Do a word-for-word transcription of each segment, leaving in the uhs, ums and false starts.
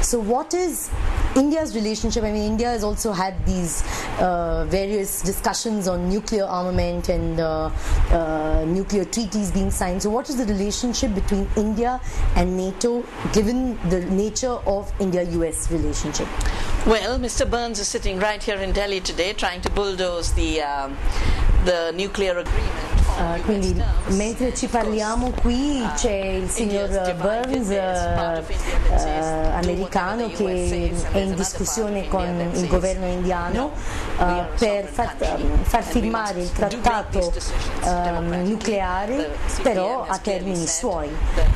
So what is India's relationship? I mean, India has also had these uh, various discussions on nuclear armament and uh, uh, nuclear treaties being signed. So what is the relationship between India and NATO, given the nature of India-U S relationship? Well, Mister Burns is sitting right here in Delhi today trying to bulldoze the, um, the nuclear agreement. Uh, quindi mentre ci parliamo qui c'è il signor Burns, uh, uh, americano, che è in discussione con il governo indiano uh, per far, uh, far firmare il trattato uh, nucleare, però a termini suoi.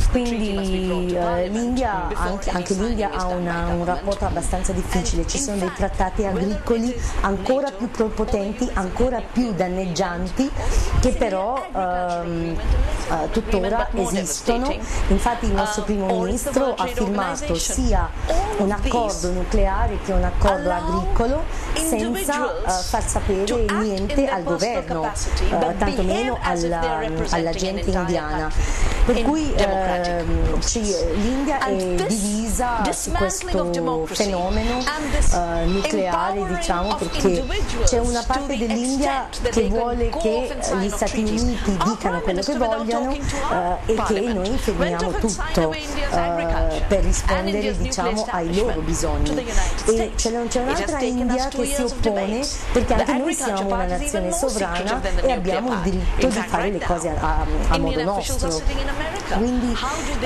Quindi uh, l'India, anche, anche l'India ha una, un rapporto abbastanza difficile, ci sono dei trattati agricoli ancora più potenti, ancora più danneggianti, che però Um, uh, tuttora esistono. Infatti il nostro primo ministro ha firmato sia un accordo nucleare che un accordo agricolo senza uh, far sapere niente al governo, uh, tantomeno alla, alla gente indiana. Per cui uh, l'India è divisa su questo fenomeno uh, nucleare, diciamo, perché c'è una parte dell'India che vuole che gli Stati Uniti dicano quello che vogliono uh, e che noi fermiamo tutto uh, per rispondere, diciamo, ai loro bisogni. E c'è un'altra India che si oppone, perché anche noi siamo una nazione sovrana e abbiamo il diritto di fare le cose a, a, a modo nostro. Quindi uh,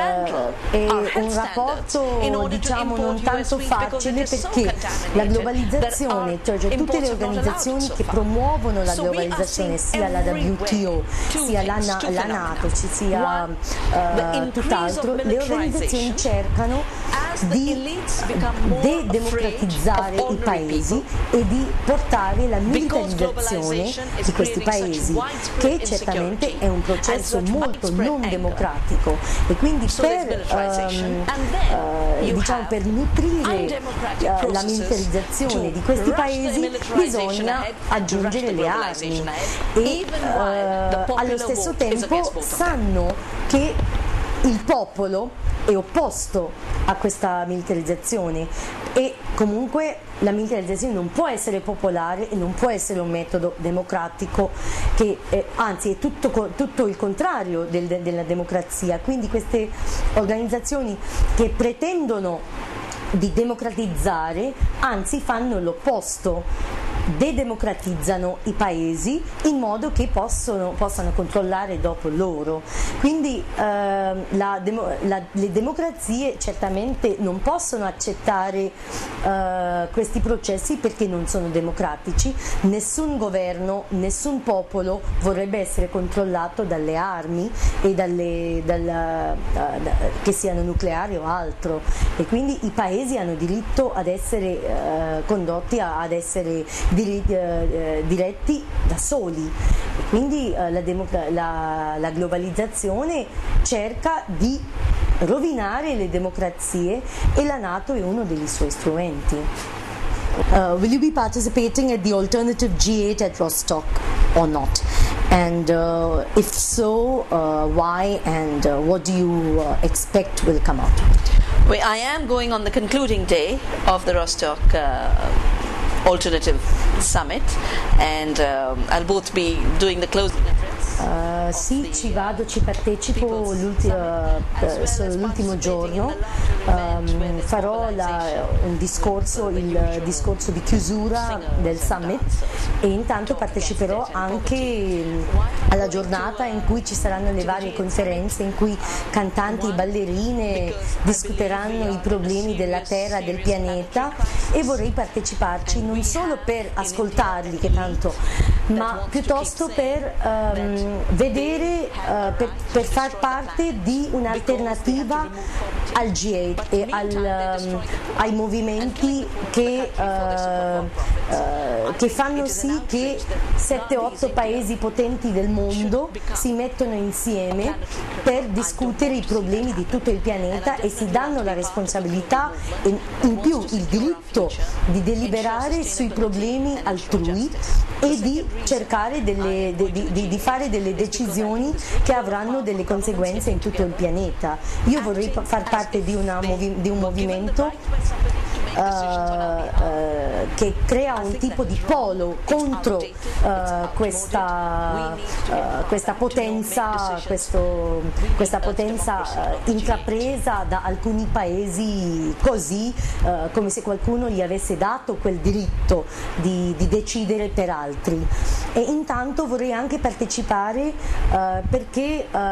è un rapporto, diciamo, non tanto facile, perché la globalizzazione, cioè, cioè tutte le organizzazioni che promuovono la globalizzazione, sia la W T O, sia la, la NATO, ci sia uh, tutt'altro, le organizzazioni cercano di de-democratizzare i paesi e di portare la militarizzazione di questi paesi, che certamente è un processo molto non democratico, e quindi per, um, uh, diciamo, per nutrire uh, la militarizzazione di questi paesi bisogna aggiungere le armi, e uh, allo stesso tempo sanno che il popolo è opposto a questa militarizzazione, e comunque la militarizzazione non può essere popolare e non può essere un metodo democratico, che è, anzi è tutto, tutto il contrario del, della democrazia. Quindi queste organizzazioni che pretendono di democratizzare, anzi fanno l'opposto, dedemocratizzano i paesi in modo che possono, possano controllare dopo loro. Quindi eh, la demo, la, le democrazie certamente non possono accettare eh, questi processi, perché non sono democratici. Nessun governo, nessun popolo vorrebbe essere controllato dalle armi e dalle, dalla, uh, da, che siano nucleari o altro, e quindi i paesi hanno diritto ad essere uh, condotti, a, ad essere Diretti, eh, diretti da soli. Quindi eh, la, la, la globalizzazione cerca di rovinare le democrazie, e la NATO è uno degli suoi strumenti. Uh, will you be participating at the alternative G eight at Rostock or not? And uh, if so, uh, why, and uh, what do you uh, expect will come out of it? Well, I am going on the concluding day of the Rostock uh, Alternative Summit, and um, I'll both be doing the closing address. Uh, sì, ci vado, ci partecipo l'ultimo, uh, solo l'ultimo giorno, um, farò la, un discorso, il discorso di chiusura del summit, e intanto parteciperò anche alla giornata in cui ci saranno le varie conferenze, in cui cantanti e ballerine discuteranno i problemi della Terra, del pianeta, e vorrei parteciparci non solo per ascoltarli, che tanto, ma piuttosto per um, vedere, uh, per, per far parte di un'alternativa al G eight e al, um, ai movimenti che uh, uh, che fanno sì che sette otto paesi potenti del mondo si mettono insieme per discutere i problemi di tutto il pianeta e si danno la responsabilità e in più il diritto di deliberare sui problemi altrui e di cercare delle, di, di, di fare delle decisioni che avranno delle conseguenze in tutto il pianeta. Io vorrei far parte di, una, di un movimento Uh, uh, che crea un tipo di polo contro uh, questa, uh, questa potenza, questo, questa potenza uh, intrapresa da alcuni paesi così uh, come se qualcuno gli avesse dato quel diritto di, di decidere per altri. E intanto vorrei anche partecipare uh, perché uh,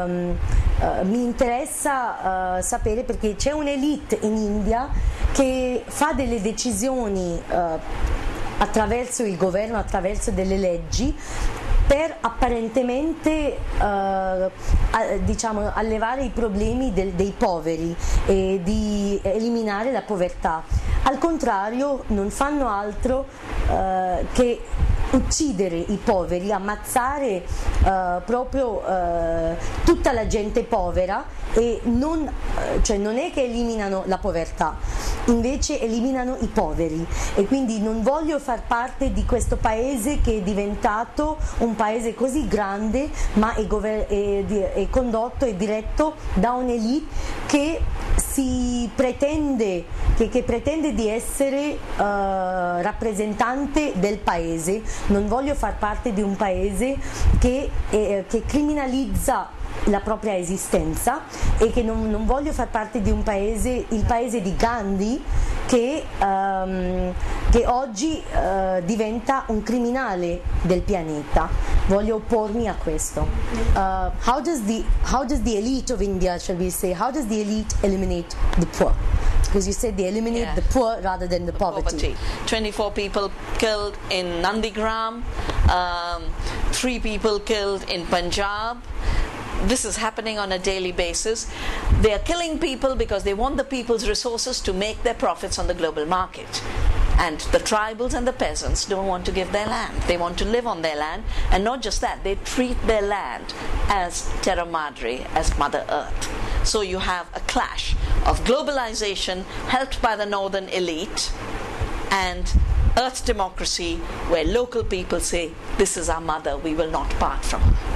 uh, mi interessa uh, sapere, perché c'è un'elite in India che fa delle decisioni uh, attraverso il governo, attraverso delle leggi, per apparentemente uh, diciamo, allevare i problemi del, dei poveri e di eliminare la povertà. Al contrario, non fanno altro uh, che uccidere i poveri, ammazzare uh, proprio uh, tutta la gente povera, e non, uh, cioè non è che eliminano la povertà, invece eliminano i poveri. E quindi non voglio far parte di questo paese che è diventato un paese così grande, ma è, gover- è, è condotto e diretto da un'elite che si pretende, che, che pretende di essere uh, rappresentante del paese. Non voglio far parte di un paese che, eh, che criminalizza la propria esistenza, e che non, non voglio far parte di un paese, il paese di Gandhi, che, um, che oggi uh, diventa un criminale del pianeta. Voglio oppormi a questo. Uh, how does the how does the elite of India, shall we say, how does the elite eliminate the poor? Because you said they eliminate yeah. the poor rather than the poverty. poverty. twenty-four people killed in Nandigram, um, three people killed in Punjab. This is happening on a daily basis. They are killing people because they want the people's resources to make their profits on the global market. And the tribals and the peasants don't want to give their land. They want to live on their land, and not just that, they treat their land as Terra Madre, as Mother Earth. So you have a clash of globalization helped by the northern elite and earth democracy, where local people say, this is our mother, we will not part from her.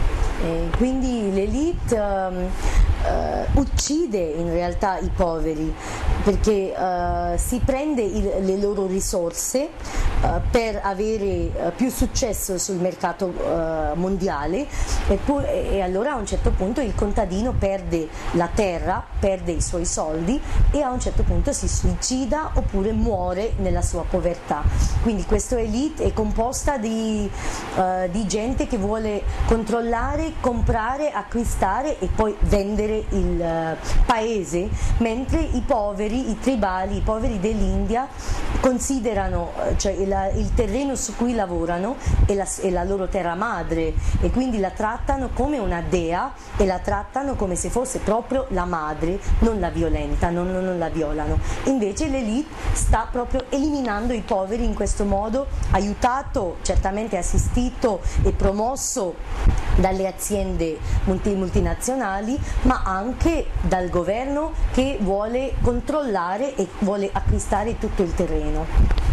E quindi l'elite um, uh, uccide in realtà i poveri, perché uh, si prende il, le loro risorse uh, per avere uh, più successo sul mercato uh, mondiale, e, poi, e allora a un certo punto il contadino perde la terra, perde i suoi soldi, e a un certo punto si suicida oppure muore nella sua povertà. Quindi questa elite è composta di, uh, di gente che vuole controllare, comprare, acquistare e poi vendere il uh, paese, mentre i poveri, i tribali, i poveri dell'India considerano, cioè il, il terreno su cui lavorano è la, è la loro terra madre, e quindi la trattano come una dea e la trattano come se fosse proprio la madre, non la violenta, non, non, non la violano. Invece l'elite sta proprio eliminando i poveri in questo modo, aiutato, certamente assistito e promosso dalle aziende multi, multinazionali, ma anche dal governo che vuole controllare e vuole acquistare tutto il terreno.